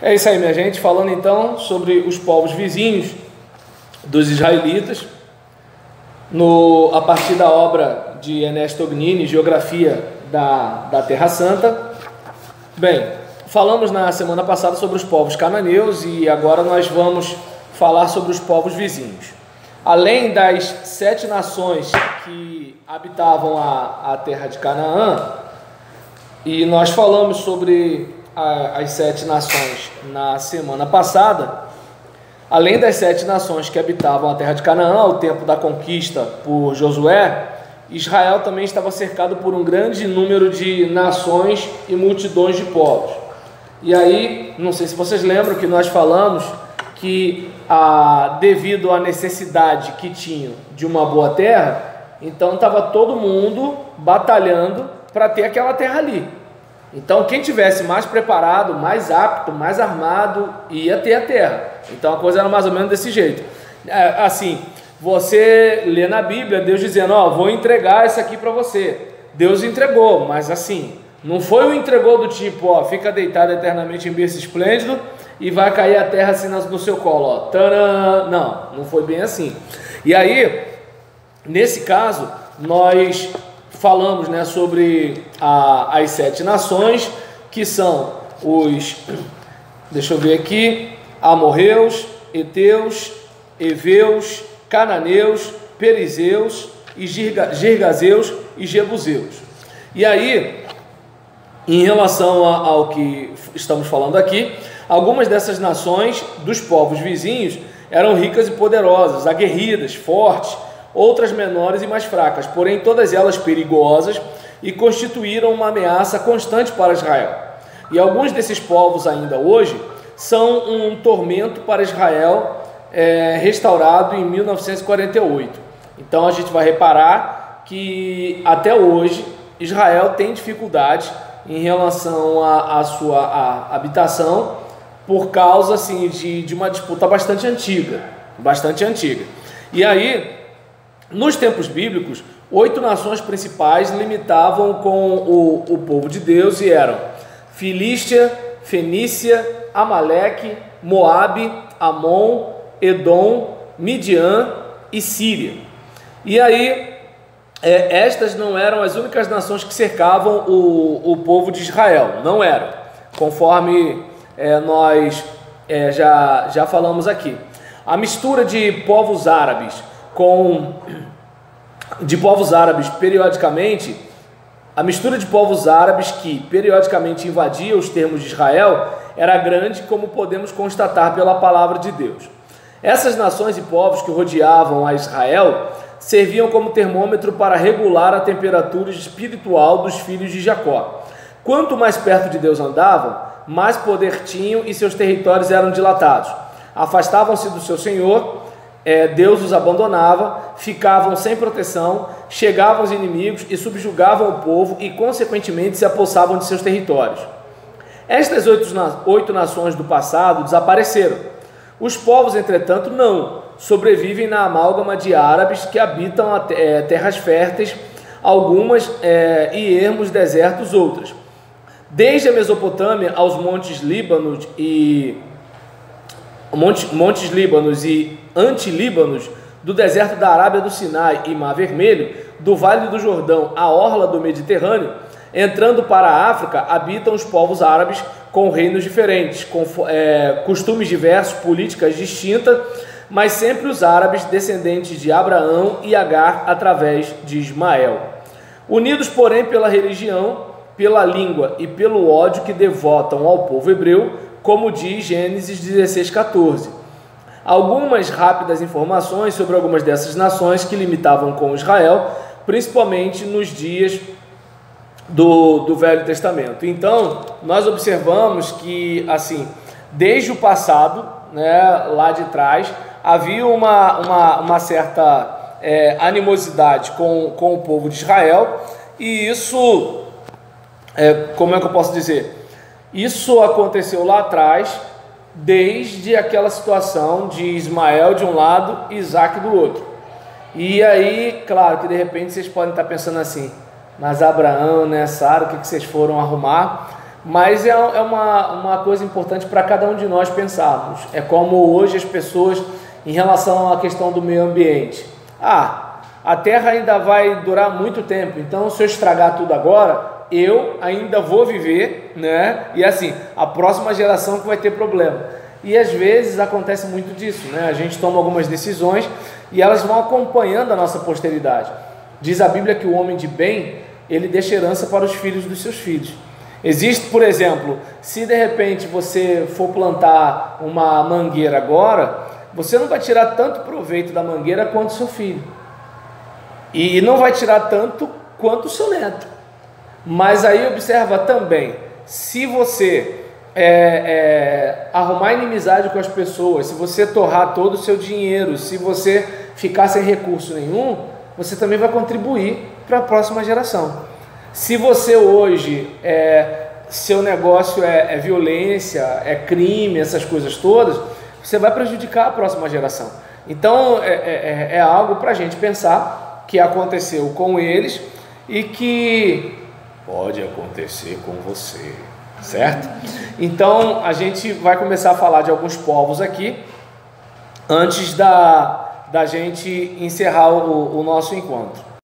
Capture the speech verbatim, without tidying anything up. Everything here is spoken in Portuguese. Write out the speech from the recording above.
É isso aí, minha gente, falando então sobre os povos vizinhos dos israelitas, no, a partir da obra de Ernesto Ognini, Geografia da, da Terra Santa. Bem, falamos na semana passada sobre os povos cananeus e agora nós vamos falar sobre os povos vizinhos. Além das sete nações que habitavam a, a terra de Canaã, e nós falamos sobre a, as sete nações na semana passada, além das sete nações que habitavam a terra de Canaã ao tempo da conquista por Josué, Israel também estava cercado por um grande número de nações e multidões de povos. E aí, não sei se vocês lembram que nós falamos que ah, devido à necessidade que tinham de uma boa terra, então estava todo mundo batalhando para ter aquela terra ali. Então quem tivesse mais preparado, mais apto, mais armado, ia ter a terra. Então a coisa era mais ou menos desse jeito. É, assim, você lê na Bíblia Deus dizendo, ó, vou entregar isso aqui para você. Deus entregou, mas assim, não foi o entregou do tipo, ó, fica deitado eternamente em berço esplêndido e vai cair a terra assim no seu colo, ó. Tcharam! Não, não foi bem assim. E aí, nesse caso, nós falamos, né, sobre a, as sete nações, que são os, deixa eu ver aqui, amorreus, heteus, heveus, cananeus, perizeus, e girga, girgazeus e jebuseus. E aí, em relação a, ao que estamos falando aqui, algumas dessas nações dos povos vizinhos eram ricas e poderosas, aguerridas, fortes, outras menores e mais fracas, porém todas elas perigosas e constituíram uma ameaça constante para Israel. E alguns desses povos ainda hoje são um tormento para Israel, é, restaurado em mil novecentos e quarenta e oito. Então a gente vai reparar que até hoje Israel tem dificuldade em relação à, à sua à habitação por causa assim, de, de uma disputa bastante antiga, bastante antiga. E aí, nos tempos bíblicos, oito nações principais limitavam com o, o povo de Deus e eram Filístia, Fenícia, Amaleque, Moabe, Amon, Edom, Midian e Síria. E aí, é, estas não eram as únicas nações que cercavam o, o povo de Israel, não eram, conforme é, nós é, já, já falamos aqui. A mistura de povos árabes com de povos árabes periodicamente, a mistura de povos árabes que periodicamente invadia os termos de Israel era grande, como podemos constatar pela palavra de Deus. Essas nações e povos que rodeavam a Israel serviam como termômetro para regular a temperatura espiritual dos filhos de Jacó. Quanto mais perto de Deus andavam, mais poder tinham e seus territórios eram dilatados. Afastavam-se do seu Senhor, É, Deus os abandonava, ficavam sem proteção, chegavam os inimigos e subjugavam o povo e, consequentemente, se apossavam de seus territórios. Estas oito, oito nações do passado desapareceram. Os povos, entretanto, não. Sobrevivem na amálgama de árabes que habitam a, é, terras férteis, algumas, é, e ermos desertos outras. Desde a Mesopotâmia aos montes Líbanos e... Montes, montes Líbanos e Antilíbanos, do deserto da Arábia do Sinai e Mar Vermelho, do Vale do Jordão à orla do Mediterrâneo, entrando para a África, habitam os povos árabes com reinos diferentes, com é, costumes diversos, políticas distintas, mas sempre os árabes descendentes de Abraão e Agar através de Ismael. Unidos, porém, pela religião, pela língua e pelo ódio que devotam ao povo hebreu, como diz Gênesis dezesseis, quatorze. Algumas rápidas informações sobre algumas dessas nações que limitavam com Israel, principalmente nos dias do, do Velho Testamento. Então, nós observamos que, assim, desde o passado, né, lá de trás, havia uma, uma, uma certa é, animosidade com, com o povo de Israel, e isso, é, como é que eu posso dizer? Isso aconteceu lá atrás, desde aquela situação de Ismael de um lado e Isaac do outro. E aí, claro que de repente vocês podem estar pensando assim, mas Abraão, né, Sara, o que vocês foram arrumar? Mas é, é uma, uma coisa importante para cada um de nós pensarmos. É como hoje as pessoas, em relação à questão do meio ambiente. Ah, a Terra ainda vai durar muito tempo, então se eu estragar tudo agora, eu ainda vou viver, né? E assim, a próxima geração que vai ter problema. E às vezes acontece muito disso, né? A gente toma algumas decisões e elas vão acompanhando a nossa posteridade. Diz a Bíblia que o homem de bem, ele deixa herança para os filhos dos seus filhos. Existe, por exemplo, se de repente você for plantar uma mangueira agora, você não vai tirar tanto proveito da mangueira quanto o seu filho. E não vai tirar tanto quanto o seu neto. Mas aí observa também, se você é, é, arrumar inimizade com as pessoas, se você torrar todo o seu dinheiro, se você ficar sem recurso nenhum, você também vai contribuir para a próxima geração. Se você hoje, é, seu negócio é, é violência, é crime, essas coisas todas, você vai prejudicar a próxima geração. Então é, é, é algo para a gente pensar que aconteceu com eles e que pode acontecer com você, certo? Então a gente vai começar a falar de alguns povos aqui antes da, da gente encerrar o, o nosso encontro.